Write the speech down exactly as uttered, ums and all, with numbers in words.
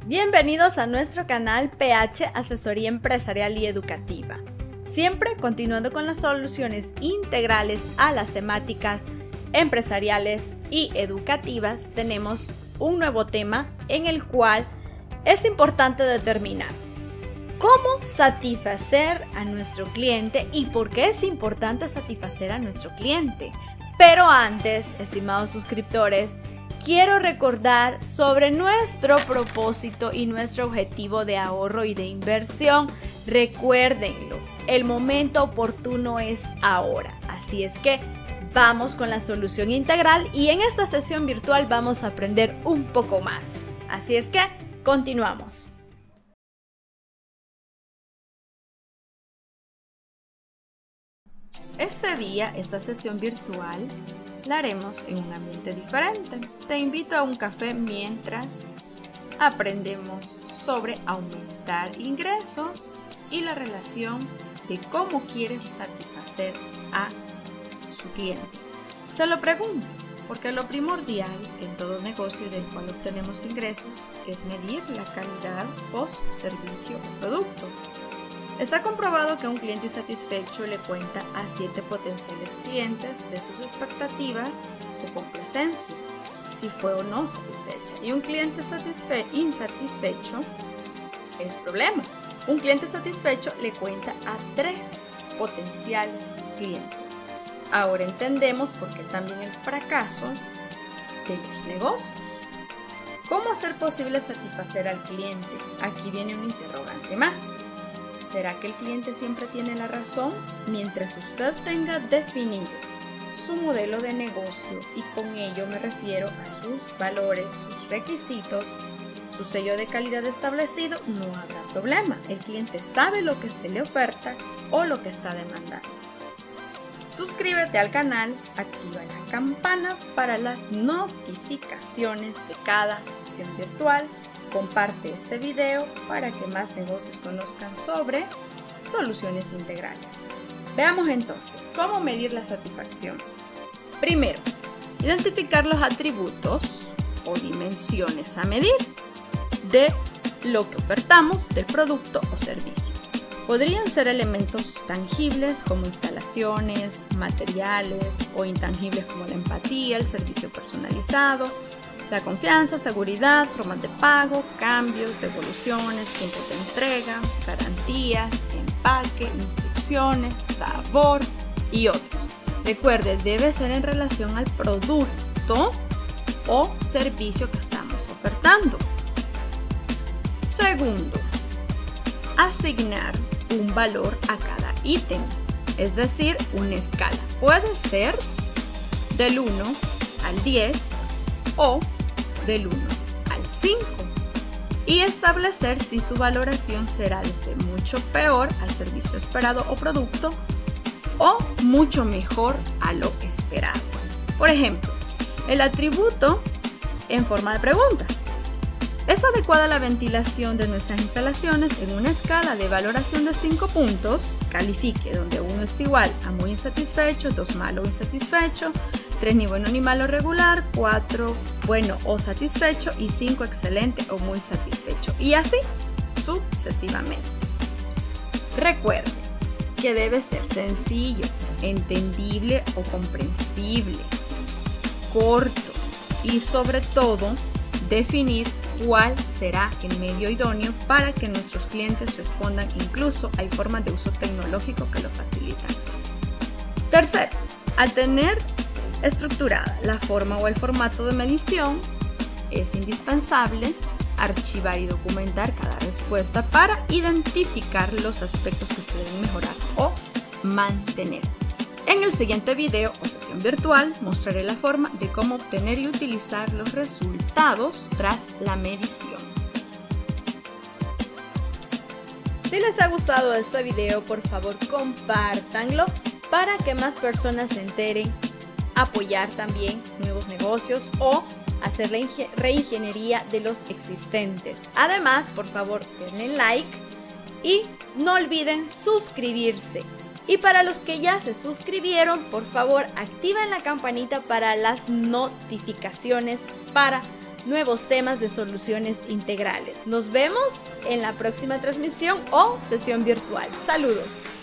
Bienvenidos a nuestro canal P H Asesoría Empresarial y Educativa. Siempre continuando con las soluciones integrales a las temáticas empresariales y educativas, tenemos un nuevo tema en el cual es importante determinar cómo satisfacer a nuestro cliente y por qué es importante satisfacer a nuestro cliente. Pero antes, estimados suscriptores, quiero recordar sobre nuestro propósito y nuestro objetivo de ahorro y de inversión. Recuérdenlo, el momento oportuno es ahora. Así es que vamos con la solución integral y en esta sesión virtual vamos a aprender un poco más. Así es que continuamos. Este día, esta sesión virtual, la haremos en un ambiente diferente. Te invito a un café mientras aprendemos sobre aumentar ingresos y la relación de cómo quieres satisfacer a su cliente. Se lo pregunto, porque lo primordial en todo negocio del cual obtenemos ingresos es medir la calidad post servicio o producto. Está comprobado que un cliente insatisfecho le cuenta a siete potenciales clientes de sus expectativas de complacencia, si fue o no satisfecha. Y un cliente satisfe- insatisfecho es problema. Un cliente satisfecho le cuenta a tres potenciales clientes. Ahora entendemos por qué también el fracaso de los negocios. ¿Cómo hacer posible satisfacer al cliente? Aquí viene un interrogante más. ¿Será que el cliente siempre tiene la razón? Mientras usted tenga definido su modelo de negocio, y con ello me refiero a sus valores, sus requisitos, su sello de calidad establecido, no habrá problema. El cliente sabe lo que se le oferta o lo que está demandando. Suscríbete al canal, activa la campana para las notificaciones de cada sesión virtual. Comparte este video para que más negocios conozcan sobre soluciones integrales. Veamos entonces cómo medir la satisfacción. Primero, identificar los atributos o dimensiones a medir de lo que ofertamos del producto o servicio. Podrían ser elementos tangibles como instalaciones, materiales, o intangibles como la empatía, el servicio personalizado, la confianza, seguridad, formas de pago, cambios, devoluciones, tiempo de entrega, garantías, empaque, instrucciones, sabor y otros. Recuerde, debe ser en relación al producto o servicio que estamos ofertando. Segundo, asignar un valor a cada ítem, es decir, una escala. Puede ser del uno al diez o del uno al cinco y establecer si su valoración será desde mucho peor al servicio esperado o producto o mucho mejor a lo esperado. Por ejemplo, el atributo en forma de pregunta. ¿Es adecuada la ventilación de nuestras instalaciones? En una escala de valoración de cinco puntos, califique donde uno es igual a muy insatisfecho, dos malo o insatisfecho, tres ni bueno ni malo regular, cuatro bueno o satisfecho y cinco excelente o muy satisfecho, y así sucesivamente. Recuerde que debe ser sencillo, entendible o comprensible, corto y sobre todo definir cuál será el medio idóneo para que nuestros clientes respondan. Incluso hay formas de uso tecnológico que lo facilitan. Tercero, al tener estructurada la forma o el formato de medición, es indispensable archivar y documentar cada respuesta para identificar los aspectos que se deben mejorar o mantener. En el siguiente video o sesión virtual mostraré la forma de cómo obtener y utilizar los resultados tras la medición. Si les ha gustado este video, por favor compártanlo para que más personas se enteren, apoyar también nuevos negocios o hacer la reingeniería de los existentes. Además, por favor, denle like y no olviden suscribirse. Y para los que ya se suscribieron, por favor, activen la campanita para las notificaciones para nuevos temas de soluciones integrales. Nos vemos en la próxima transmisión o sesión virtual. Saludos.